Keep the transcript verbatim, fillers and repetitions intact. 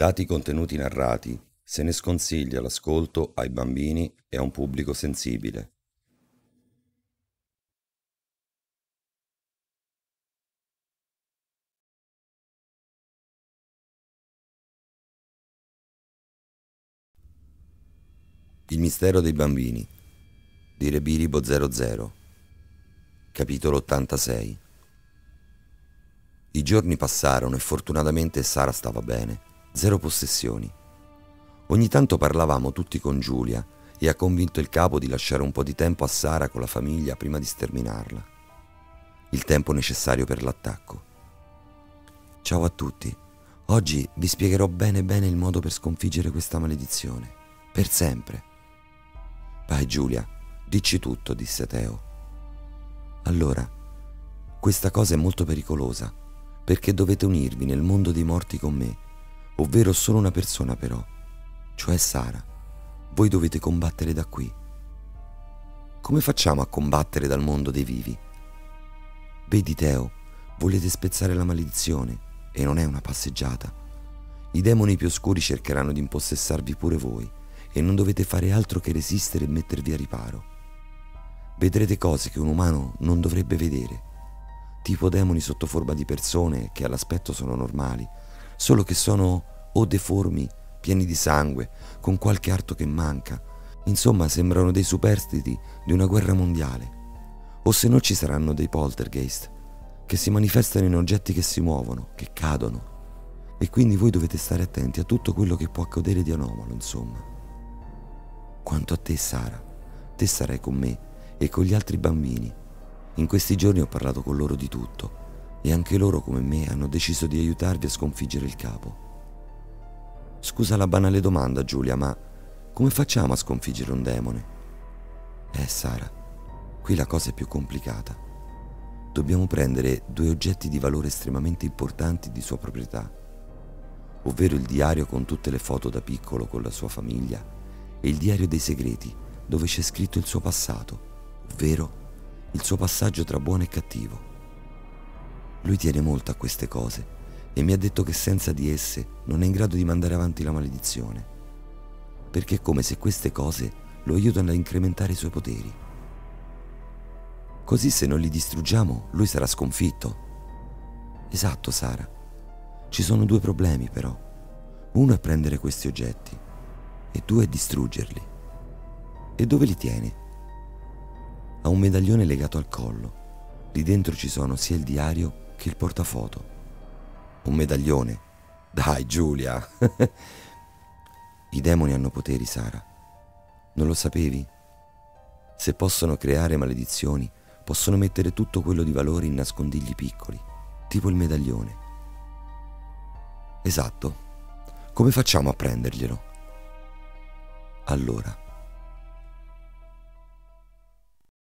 Dati i contenuti narrati, se ne sconsiglia l'ascolto ai bambini e a un pubblico sensibile. Il mistero dei bambini di Rebiribo zero zero. Capitolo ottantasei. I giorni passarono e fortunatamente Sara stava bene, zero possessioni. Ogni tanto parlavamo tutti con Giulia e ha convinto il capo di lasciare un po' di tempo a Sara con la famiglia prima di sterminarla. Il tempo necessario per l'attacco. Ciao a tutti. Oggi vi spiegherò bene bene il modo per sconfiggere questa maledizione. Per sempre. Vai Giulia, dici tutto, disse Teo. Allora, questa cosa è molto pericolosa, perché dovete unirvi nel mondo dei morti con me, ovvero solo una persona però, cioè Sara. Voi dovete combattere da qui. Come facciamo a combattere dal mondo dei vivi? Vedi Teo, volete spezzare la maledizione e non è una passeggiata. I demoni più oscuri cercheranno di impossessarvi pure voi e non dovete fare altro che resistere e mettervi a riparo. Vedrete cose che un umano non dovrebbe vedere, tipo demoni sotto forma di persone che all'aspetto sono normali, solo che sono o deformi, pieni di sangue, con qualche arto che manca. Insomma, sembrano dei superstiti di una guerra mondiale. O se no ci saranno dei poltergeist, che si manifestano in oggetti che si muovono, che cadono. E quindi voi dovete stare attenti a tutto quello che può accadere di anomalo, insomma. Quanto a te, Sara, te sarai con me e con gli altri bambini. In questi giorni ho parlato con loro di tutto e anche loro, come me, hanno deciso di aiutarvi a sconfiggere il capo. Scusa la banale domanda, Giulia, ma come facciamo a sconfiggere un demone? Eh, Sara, qui la cosa è più complicata. Dobbiamo prendere due oggetti di valore estremamente importanti di sua proprietà, ovvero il diario con tutte le foto da piccolo con la sua famiglia e il diario dei segreti, dove c'è scritto il suo passato, ovvero il suo passaggio tra buono e cattivo. Lui tiene molto a queste cose e mi ha detto che senza di esse non è in grado di mandare avanti la maledizione, perché è come se queste cose lo aiutano a incrementare i suoi poteri. Così se non li distruggiamo, lui sarà sconfitto. Esatto, Sara. Ci sono due problemi però. Uno è prendere questi oggetti e due è distruggerli. E dove li tiene? Ha un medaglione legato al collo. Lì dentro ci sono sia il diario che il portafoto. Un medaglione? Dai, Giulia! I demoni hanno poteri, Sara. Non lo sapevi? Se possono creare maledizioni, possono mettere tutto quello di valore in nascondigli piccoli, tipo il medaglione. Esatto. Come facciamo a prenderglielo? Allora,